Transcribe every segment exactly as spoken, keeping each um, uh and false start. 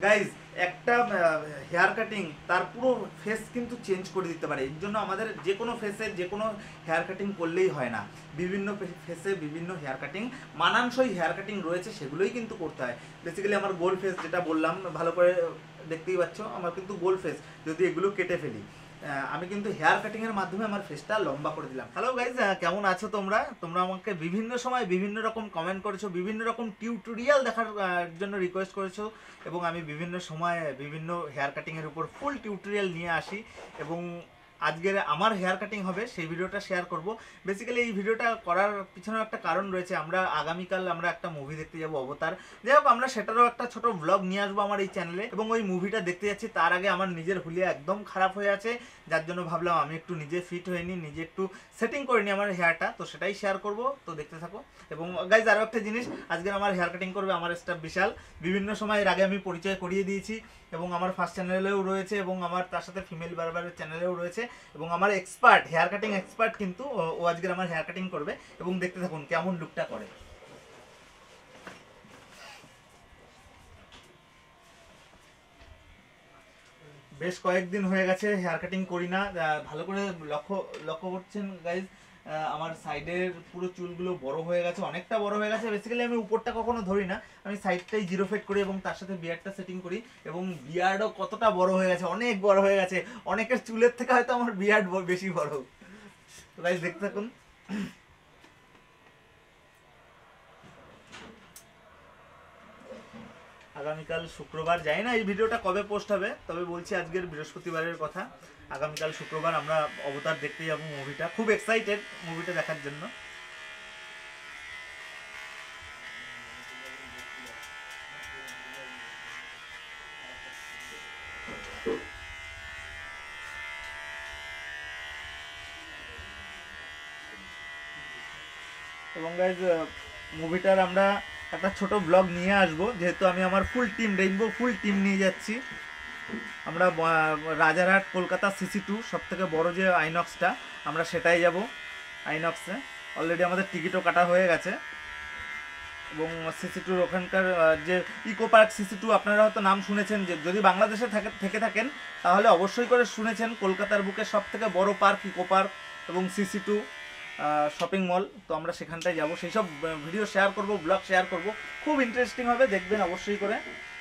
Guys একটা hair cutting তার পুরো ফেস কিন্তু চেঞ্জ করে দিতে পারে। এর জন্য আমাদের যে কোনো ফেসে যে কোনো হেয়ার কাটিং করলেই হয় না, বিভিন্ন ফেসে বিভিন্ন হেয়ার কাটিং মানানসই হেয়ার কাটিং রয়েছে, সেগুলোই কিন্তু করতে হয়। বেসিক্যালি আমার গোল ফেস যেটা বললাম, ভালো করে দেখতেই পাচ্ছ আমার কিন্তু গোল ফেস, যদি এগুলো কেটে ফেলি আমি কিন্তু হেয়ার কাটিং এর মাধ্যমে আমার ফেসটা লম্বা করে দিলাম। হ্যালো গাইজ, কেমন আছো তোমরা? তোমরা আমাকে বিভিন্ন সময় বিভিন্ন রকম কমেন্ট করেছো, বিভিন্ন রকম টিউটোরিয়াল দেখার জন্য রিকোয়েস্ট করেছো, এবং আমি বিভিন্ন সময় বিভিন্ন হেয়ার কাটিং এর উপর ফুল টিউটোরিয়াল নিয়ে আসি। এবং আজকের আমার হেয়ার কাটিং হবে সেই ভিডিওটা শেয়ার করব। বেসিক্যালি এই ভিডিওটা করার পিছনে একটা কারণ রয়েছে। আমরা আগামীকাল আমরা একটা মুভি দেখতে যাব, অবতার। যাই হোক, আমরা সেটারও একটা ছোট ব্লগ নিয়ে আসবো আমার এই চ্যানেলে, এবং ওই মুভিটা দেখতে যাচ্ছি তার আগে আমার নিজের হুলিয়া একদম খারাপ হয়ে আছে, যার জন্য ভাবলাম আমি একটু নিজে ফিট হয়ে নিই, নিজে একটু সেটিং করে নিই আমার হেয়ারটা, তো সেটাই শেয়ার করব। তো দেখতে থাকো। এবং গাইজ আরও একটা জিনিস, আজকে আমার হেয়ার কাটিং করবে আমার স্টাফ বিশাল। বিভিন্ন সময় এর আগে আমি পরিচয় করিয়ে দিয়েছি, এবং আমার ফার্স্ট চ্যানেলেও রয়েছে, এবং আমার তার সাথে ফিমেল বারবারের চ্যানেলেও রয়েছে, এবং আমার এক্সপার্ট হেয়ার কাটিং এক্সপার্ট কিন্তু ও আজকে আমার হেয়ার কাটিং করবে। এবং দেখতে থাকুন কেমন লুকটা করে। বেশ কয়েকদিন হয়ে গেছে হেয়ার কাটিং করি না। ভালো করে লক্ষ্য লক্ষ্য করছেন গাইজ, আমার সাইডের পুরো চুলগুলো বড় হয়ে গেছে, অনেকটা বড় হয়ে গেছে। বেসিক্যালি আমি উপরটা কখনো ধরি না, আমি সাইডটাই জিরো ফেড করি এবং তার সাথে বিয়ারটা সেটিং করি। এবং বিয়ার্ডও কতটা বড় হয়ে গেছে, অনেক বড় হয়ে গেছে, অনেকের চুলের থেকে হয়তো আমার বিয়ার্ড বেশি বড়। তো গাইজ দেখতে থাকুন। আগামীকাল শুক্রবার, জানি না এই ভিডিওটা কবে পোস্ট হবে, তবে বলছি আজকের বৃহস্পতিবারের কথা। আগামীকাল শুক্রবার আমরা অবতার দেখতে যাব মুভিটা, খুব এক্সাইটেড মুভিটা দেখার জন্য। এবং গাইজ মুভিটার আমরা একটা ছোট ব্লগ নিয়ে আসবো, যেহেতু আমি আমার full team rainbow full team নিয়ে যাচ্ছি। আমরা রাজারহাট কলকাতা সিসি টু সব থেকে বড়ো যে আইনক্সটা, আমরা সেটাই যাব আইনক্সে। অলরেডি আমাদের টিকিটও কাটা হয়ে গেছে। এবং সিসি টুর ওখানকার যে ইকো পার্ক সিসি টু, আপনারা হয়তো নাম শুনেছেন, যে যদি বাংলাদেশে থেকে থাকেন তাহলে অবশ্যই করে শুনেছেন, কলকাতার বুকে সব থেকে বড় পার্ক ইকো পার্ক এবং সিসি টু শপিং মল। তো আমরা সেখানটায় যাব, সেই সব ভিডিও শেয়ার করব, ব্লগ শেয়ার করব, খুব ইন্টারেস্টিং হবে, দেখবেন অবশ্যই করে।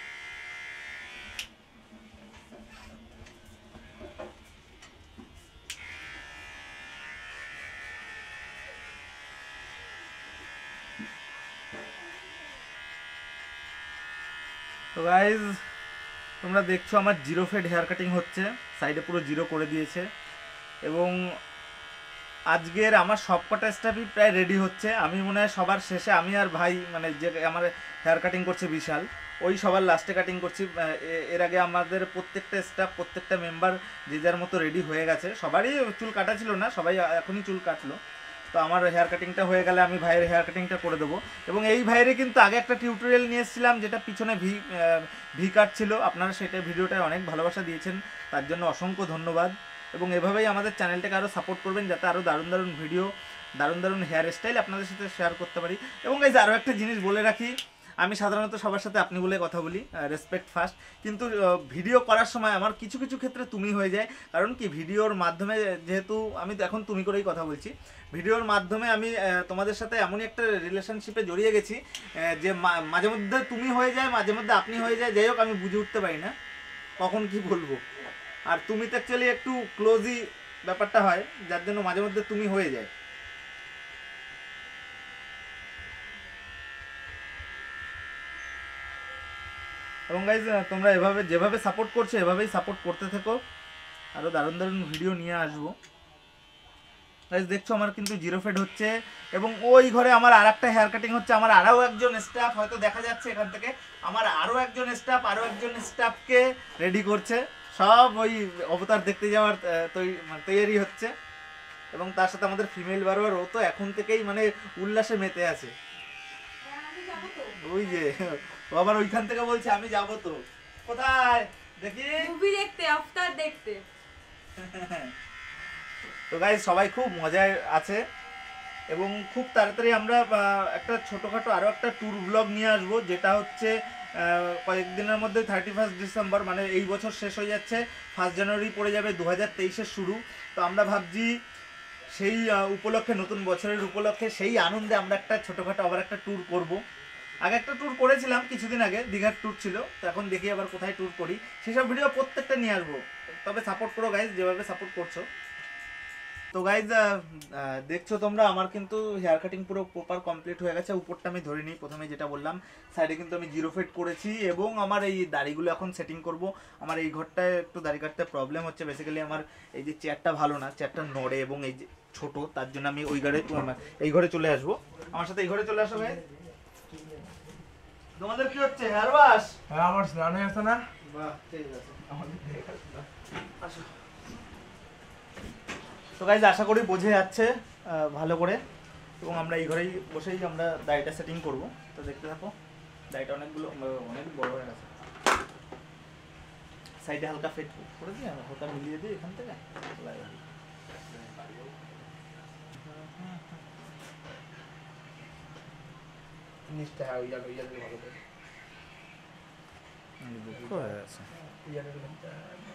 তো গাইজ তোমরা দেখছো আমার জিরো ফেড হেয়ার কাটিং হচ্ছে, সাইডে পুরো জিরো করে দিয়েছে। এবং আজকের আমার সবকটা স্টাফই প্রায় রেডি হচ্ছে। আমি মনে হয় সবার শেষে, আমি আর ভাই মানে যে আমার হেয়ার কাটিং করছে বিশাল, ওই সবার লাস্টে কাটিং করছি। এর আগে আমাদের প্রত্যেকটা স্টাফ প্রত্যেকটা মেম্বার যে যার মতো রেডি হয়ে গেছে, সবারই চুল কাটা ছিল না, সবাই এখনই চুল কাটলো। তো আমার হেয়ার কাটিংটা হয়ে গেলে আমি ভাইয়ের হেয়ার কাটিংটা করে দেবো। এবং এই ভাইয়েরই কিন্তু আগে একটা টিউটোরিয়াল নিয়ে এসেছিলাম, যেটা পিছনে ভি ভি কাট ছিল, আপনারা সেটা ভিডিওটায় অনেক ভালোবাসা দিয়েছেন, তার জন্য অসংখ্য ধন্যবাদ। এবং এভাবেই আমাদের চ্যানেলটাকে আরও সাপোর্ট করবেন, যাতে আরও দারুণ দারুণ ভিডিও, দারুণ দারুণ হেয়ার স্টাইল আপনাদের সাথে শেয়ার করতে পারি। এবং এই যে আরও একটা জিনিস বলে রাখি, আমি সাধারণত সবার সাথে আপনি বলে কথা বলি, রেসপেক্ট ফার্স্ট, কিন্তু ভিডিও করার সময় আমার কিছু কিছু ক্ষেত্রে তুমি হয়ে যায়। কারণ কি, ভিডিওর মাধ্যমে যেহেতু আমি এখন তুমি করেই কথা বলছি, ভিডিওর মাধ্যমে আমি তোমাদের সাথে এমনই একটা রিলেশনশিপে জড়িয়ে গেছি যে মাঝে মধ্যে তুমি হয়ে যায়, মাঝে মধ্যে আপনি হয়ে যায়, যাই হোক আমি বুঝে উঠতে পারি না কখন কি বলবো। আর তুমি তো অ্যাকচুয়ালি একটু ক্লোজই ব্যাপারটা হয়, যার জন্য মাঝে মধ্যে তুমি হয়ে যায়। এবং গাইজ তোমরা এভাবে যেভাবে সাপোর্ট করছো এভাবেই সাপোর্ট করতে থেকো, আরও দারুণ দারুণ ভিডিও নিয়ে আসবো। গাইজ দেখছো আমার কিন্তু জিরো ফেড হচ্ছে, এবং ওই ঘরে আমার আর একটা হেয়ার কাটিং হচ্ছে। আমার আরও একজন স্টাফ হয়তো দেখা যাচ্ছে এখান থেকে, আমার আরও একজন স্টাফ আরও একজন স্টাফকে রেডি করছে, সব ওই অবতার দেখতে যাওয়ার তৈরি হচ্ছে। এবং তার সাথে আমাদের ফিমেল বারবার, ও তো এখন থেকেই মানে উল্লাসে মেতে আছে। ওই যে ও আবার ওইখান থেকে বলছে আমি যাবো। তো কোথায় দেখি মুভি দেখতে, আফতার দেখতে। তো গাইস সবাই খুব মজায় আছে, এবং খুব তাড়াতাড়ি আমরা একটা ছোটোখাটো আরও একটা ট্যুর ব্লগ নিয়ে আসবো, যেটা হচ্ছে কয়েকদিনের মধ্যে থার্টি ফার্স্ট ডিসেম্বর মানে এই বছর শেষ হয়ে যাচ্ছে, ফার্স্ট জানুয়ারি পড়ে যাবে দু হাজার তেইশের শুরু। তো আমরা ভাবছি সেই উপলক্ষে, নতুন বছরের উপলক্ষে সেই আনন্দে আমরা একটা ছোটোখাটো আবার একটা ট্যুর করব। আগে একটা ট্যুর করেছিলাম কিছুদিন আগে, দীঘার ট্যুর ছিল, তো এখন দেখি আবার কোথায় ট্যুর করি, সেসব ভিডিও প্রত্যেকটা নিয়ে আসবো। তবে সাপোর্ট করো গাইজ, যেভাবে সাপোর্ট করছো। তো গাইজ দেখছো তোমরা আমার কিন্তু হেয়ার কাটিং পুরো প্রপার কমপ্লিট হয়ে গেছে। উপরটা আমি ধরে নিই, প্রথমে যেটা বললাম সাইডে কিন্তু আমি জিরো ফেড করেছি, এবং আমার এই দাড়িগুলো এখন সেটিং করব। আমার এই ঘরটায় একটু দাড়ি কাটতে প্রবলেম হচ্ছে, বেসিক্যালি আমার এই যে চেয়ারটা ভালো না, চেয়ারটা নড়ে এবং এই যে ছোট, তার জন্য আমি ওই ঘরে এই ঘরে চলে আসবো। আমার সাথে এই ঘরে চলে আসো ভাই। তোমাদের কি হচ্ছে, হেয়ার ওয়াশ? হ্যাঁ, আমার স্নান হয়ে আছে না। বাহ, ঠিক আছে, আসো। তো গাইজ আশা করি বোঝে যাচ্ছে ভালো করে, এবং আমরা এই ঘরেই বসেই আমরা দাড়িটা সেটিং করব। তো দেখতে থাকো, দাড়িটা অনেকগুলো অনেক বড় হয়ে গেছে। সাইডে হালকা ফিট করে দিই, আমি হালকা মিলিয়ে দিই এখান থেকে। নিচটা হ্যাঁ, ওই জায়গায় ওই জায়গায় ভালো করে হয়ে গেছে। ওই জায়গায় নিচটা।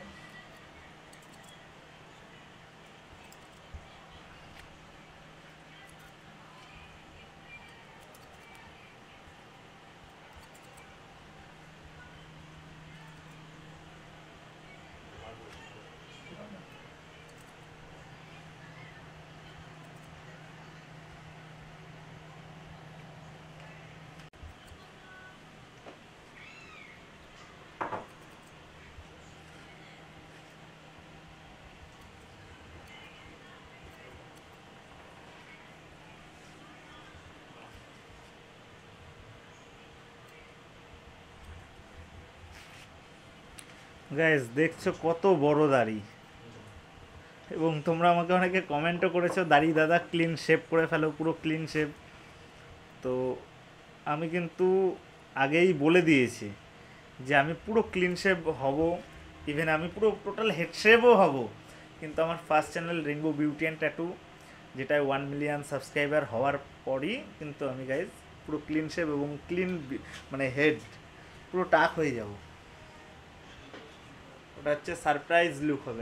গাইজ দেখছো কত বড় দাড়ি, এবং তোমরা আমাকে অনেকে কমেন্টও করেছো দাড়ি দাদা ক্লিন শেপ করে ফেলো, পুরো ক্লিন শেপ। তো আমি কিন্তু আগেই বলে দিয়েছি যে আমি পুরো ক্লিন শেপ হব, ইভেন আমি পুরো টোটাল হেড শেপও হব। কিন্তু আমার first channel rainbow beauty and tattoo, যেটায় ওয়ান মিলিয়ন সাবস্ক্রাইবার হওয়ার পরই কিন্তু আমি গাইজ পুরো ক্লিন শেপ এবং ক্লিন মানে হেড পুরো টাক হয়ে যাব। ওটা হচ্ছে সারপ্রাইজ লুক হবে।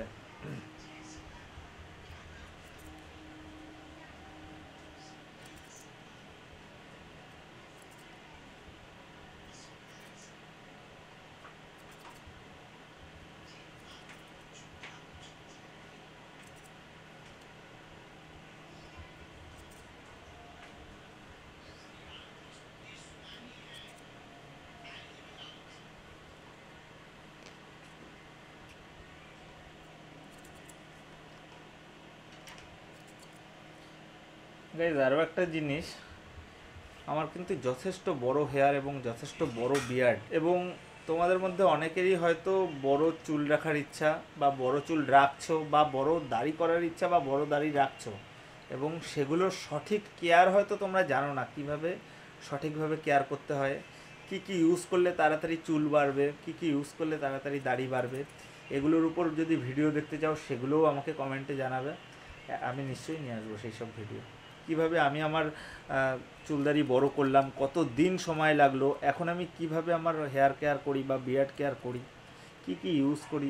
গাইজ আরও একটা জিনিস, আমার কিন্তু যথেষ্ট বড় হেয়ার এবং যথেষ্ট বড় বিয়ার্ড, এবং তোমাদের মধ্যে অনেকেরই হয়তো বড় চুল রাখার ইচ্ছা, বা বড় চুল রাখছো, বা বড় দাড়ি করার ইচ্ছা, বা বড় দাড়ি রাখছো, এবং সেগুলোর সঠিক কেয়ার হয়তো তোমরা জানো না, কিভাবে সঠিকভাবে কেয়ার করতে হয়, কি কি ইউজ করলে তাড়াতাড়ি চুল বাড়বে, কি কি ইউজ করলে তাড়াতাড়ি দাড়ি বাড়বে। এগুলোর উপর যদি ভিডিও দেখতে চাও সেগুলোও আমাকে কমেন্টে জানাবে, আমি নিশ্চয়ই নিয়ে আসবো সেই সব ভিডিও। কিভাবে আমি আমার চুলদারি বড় করলাম, কত দিন সময় লাগলো, এখন আমি কিভাবে আমার হেয়ার কেয়ার করি বা বিয়ার্ড কেয়ার করি, কি কি ইউজ করি।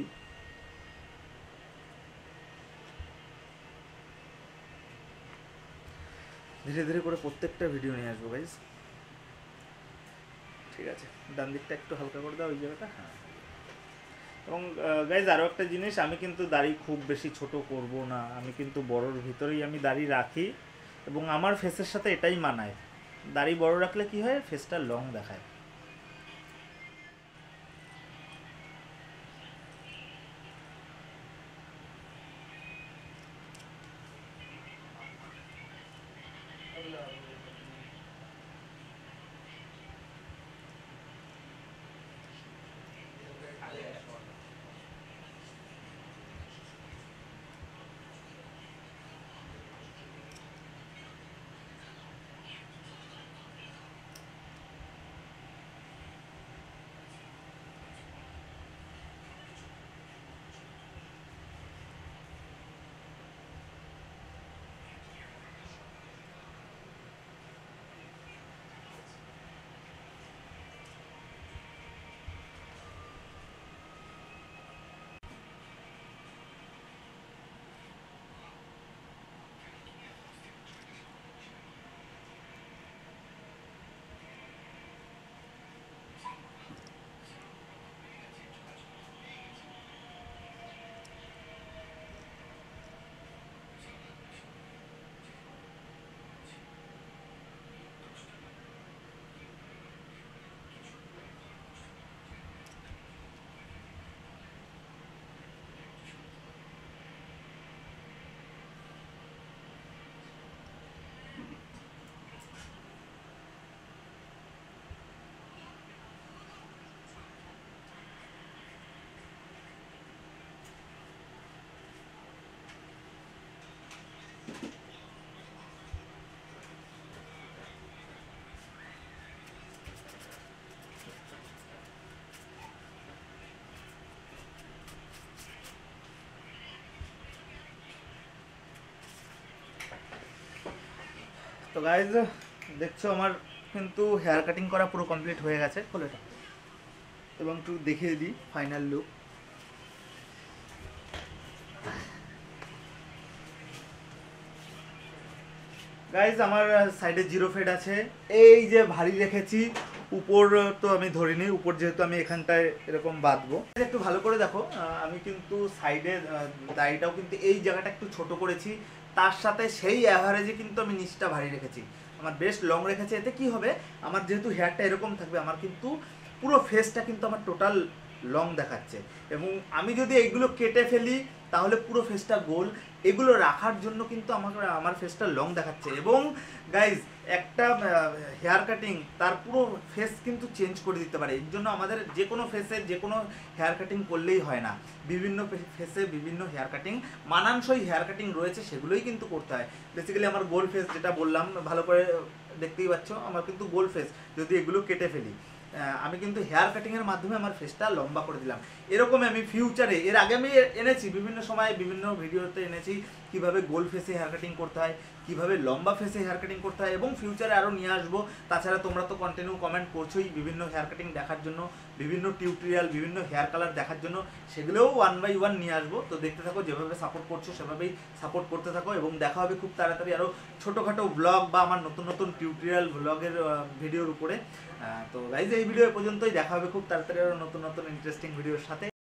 ধীরে ধীরে করে প্রত্যেকটা ভিডিও নিয়ে আসবো গাইজ। ঠিক আছে, ডান দিকটা একটু হালকা করে দাও ওই জায়গাটা। হ্যাঁ, এবং গাইজ আরও একটা জিনিস, আমি কিন্তু দাড়ি খুব বেশি ছোট করব না, আমি কিন্তু বড়োর ভিতরেই আমি দাড়ি রাখি, এবং আমার ফেসের সাথে এটাই মানায়। দাড়ি বড় রাখলে কি হয়, ফেসটা লং দেখায়। তো গাইজ দেখছো আমার কিন্তু হেয়ার কাটিং করা পুরো কমপ্লিট হয়ে গেছে, খোলো এটা এবং একটু দেখিয়ে দিই ফাইনাল লুক। গাইজ আমার সাইডে জিরো ফেড আছে, এই যে ভারী রেখেছি উপর তো আমি ধরিনি, উপর যেহেতু আমি এখানটায় এরকম বাঁধবো। একটু ভালো করে দেখো, আহ, আমি কিন্তু সাইডে দাড়িটাও কিন্তু এই জায়গাটা একটু ছোট করেছি, তার সাথে সেই অ্যাভারেজে কিন্তু আমি নিচটা ভারী রেখেছি, আমার বেশ লং রেখেছে। এতে কি হবে, আমার যেহেতু হেয়ারটা এরকম থাকবে, আমার কিন্তু পুরো ফেসটা কিন্তু আমার টোটাল লং দেখাচ্ছে। এবং আমি যদি এইগুলো কেটে ফেলি তাহলে পুরো ফেসটা গোল, এগুলো রাখার জন্য কিন্তু আমাকে আমার ফেসটা লং দেখাচ্ছে। এবং গাইজ একটা হেয়ার কাটিং তার পুরো ফেস কিন্তু চেঞ্জ করে দিতে পারে, এর জন্য আমাদের যে কোনো ফেসে যে কোনো হেয়ার কাটিং করলেই হয় না, বিভিন্ন ফেসে বিভিন্ন হেয়ার কাটিং মানানসই হেয়ার কাটিং রয়েছে, সেগুলোই কিন্তু করতে হয়। বেসিক্যালি আমার গোল ফেস যেটা বললাম, ভালো করে দেখতেই পাচ্ছ আমার কিন্তু গোল ফেস, যদি এগুলো কেটে ফেলি আমি কিন্তু হেয়ার কাটিংয়ের মাধ্যমে আমার ফেসটা লম্বা করে দিলাম। এরকম আমি ফিউচারে, এর আগে আমি এনেছি বিভিন্ন সময় বিভিন্ন ভিডিওতে এনেছি কিভাবে গোল ফেসে হেয়ার কাটিং করতে হয়, কিভাবে লম্বা ফেসে হেয়ার কাটিং করতে হয়, এবং ফিউচারে আরও নিয়ে আসবো। তাছাড়া তোমরা তো কন্টিনিউ কমেন্ট করছোই বিভিন্ন হেয়ার কাটিং দেখার জন্য, বিভিন্ন টিউটোরিয়াল, বিভিন্ন হেয়ার কালার দেখার জন্য, সেগুলোও ওয়ান বাই ওয়ান নিয়ে আসবো। তো দেখতে থাকো, যেভাবে সাপোর্ট করছো সেভাবেই সাপোর্ট করতে থাকো, এবং দেখা হবে খুব তাড়াতাড়ি আরও ছোটোখাটো ব্লগ বা আমার নতুন নতুন টিউটোরিয়াল ব্লগের ভিডিওর উপরে। তো গাইজ এই ভিডিও পর্যন্তই, দেখা হবে খুব তাড়াতাড়ি আরও নতুন নতুন ইন্টারেস্টিং ভিডিওর সাথে।